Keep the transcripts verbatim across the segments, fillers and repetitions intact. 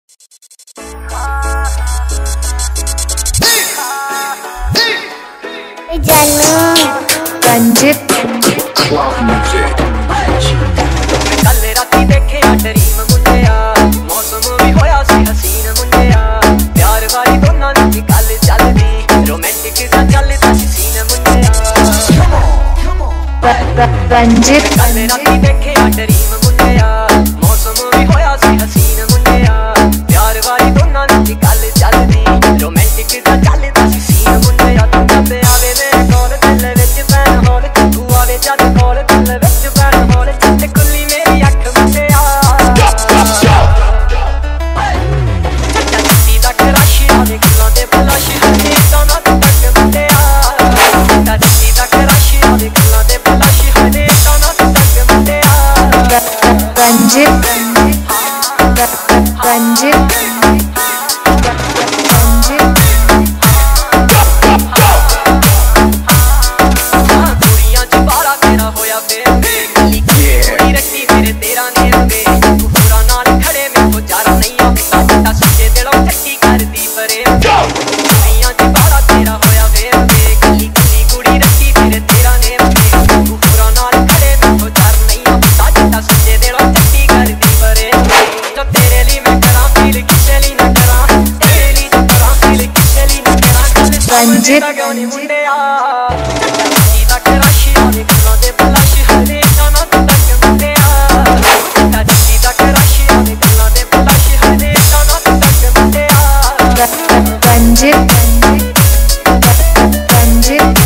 रंजित कल राती देखे ड्रीम मुंडिया, मौसम भी होया सी हसीन मुंडिया, प्यार वाली दोनों दी गल चलदी, रोमांटिक दा चलदा सी सीन मुंडिया। रंजित कल राती देखे ड्रीम मुंडिया, मौसम भी होया सी हसीन मुंडिया, प्यार वाली दोनों दी गल चलदी, रोमांटिक दा चलदा सी सीन मुंडिया। तू जब आवे मेरे कोल दिल विच पैन होल, तू आवे जद कोल दिल विच पैन होल, चिट्ट खुली मेरी अख मुंडिया, चट्टा चिट्टी दा क्रश आवे गल्लां ते बलश, हरे दाना तू तक मुंडिया, चट्टा चिट्टी दा क्रश आवे गल्लां ते बलश, हरे दाना तू तक मुंडिया। रंजित रंजित रंजित मुंडिया, चिट्टी दा क्रश आवे गल्लां ते बलश, हरे दाना तू तक मुंडिया, चट्टा चिट्टी दा क्रश आवे गल्लां ते बलश, हरे दाना तू तक मुंडिया। रंजित रंजित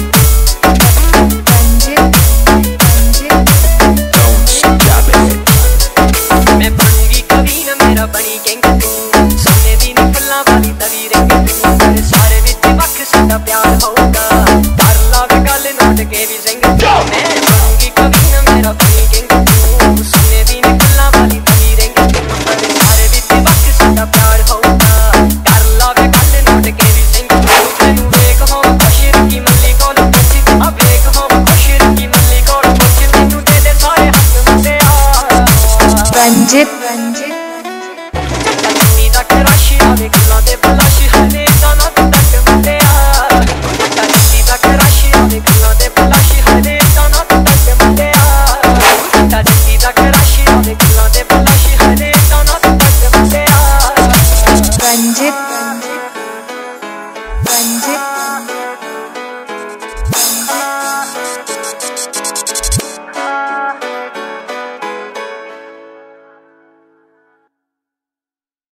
मैं बनूंगी कवीन मेरा बनी किंग तू, सोने दी नी फुल्लां वाली तवी रिंग तू, सारे विच वख साडा प्यार होगा, कर लावे गल नोट के भी सिंग तू। मैं बनूंगी कवीन मेरा बनी किंग तू, सोने दी नी फुल्लां वाली तवी रिंग तू, सारे विच वख साडा प्यार होगा, कर लावे गल नोट के भी सिंग तू। तैनू वेख होव खुश रखी मल्ली कोल पुछ, आ वेख होव खुश रखी मल्ली कोल पुछ, तैनू दे दे सारे हक मुंडिया। रंजित रंजित चिट्टी दा क्रश आवे गल्लां ते बलश,